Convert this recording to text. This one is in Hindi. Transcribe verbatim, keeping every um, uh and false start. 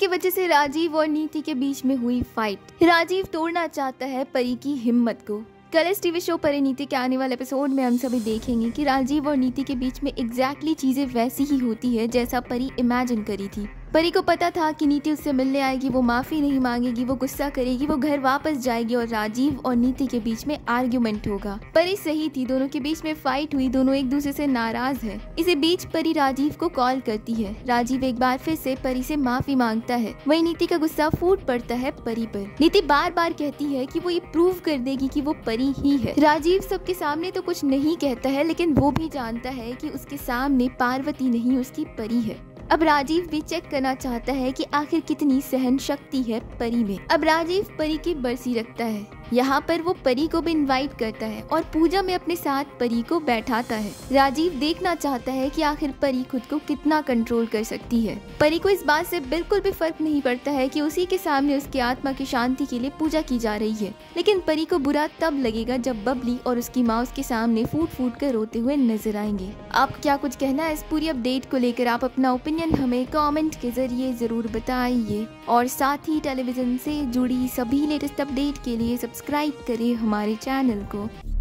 वजह से राजीव और नीति के बीच में हुई फाइट। राजीव तोड़ना चाहता है परी की हिम्मत को। कल इस टीवी शो परिणीति के आने वाले एपिसोड में हम सभी देखेंगे कि राजीव और नीति के बीच में एग्जैक्टली चीजें वैसी ही होती है जैसा परी इमेजिन करी थी। परी को पता था कि नीति उससे मिलने आएगी, वो माफी नहीं मांगेगी, वो गुस्सा करेगी, वो घर वापस जाएगी और राजीव और नीति के बीच में आर्ग्यूमेंट होगा। परी सही थी, दोनों के बीच में फाइट हुई, दोनों एक दूसरे से नाराज है। इसी बीच परी राजीव को कॉल करती है। राजीव एक बार फिर से परी से माफी मांगता है। वही नीति का गुस्सा फूट पड़ता है परी पर। नीति बार बार कहती है कि वो ये प्रूव कर देगी कि वो परी ही है। राजीव सबके सामने तो कुछ नहीं कहता है, लेकिन वो भी जानता है कि उसके सामने पार्वती नहीं उसकी परी है। अब राजीव भी चेक करना चाहता है कि आखिर कितनी सहन शक्ति है परी में। अब राजीव परी की बरसी रखता है। यहाँ पर वो परी को भी इनवाइट करता है और पूजा में अपने साथ परी को बैठाता है। राजीव देखना चाहता है कि आखिर परी खुद को कितना कंट्रोल कर सकती है। परी को इस बात से बिल्कुल भी फर्क नहीं पड़ता है कि उसी के सामने उसकी आत्मा की शांति के लिए पूजा की जा रही है, लेकिन परी को बुरा तब लगेगा जब बबली और उसकी माँ उसके सामने फूट फूट कर रोते हुए नजर आएंगे। आप क्या कुछ कहना है इस पूरी अपडेट को लेकर? आप अपना ओपिनियन हमें कमेंट के जरिए जरूर बताइए और साथ ही टेलीविजन से जुड़ी सभी लेटेस्ट अपडेट के लिए सब्सक्राइब करें हमारे चैनल को।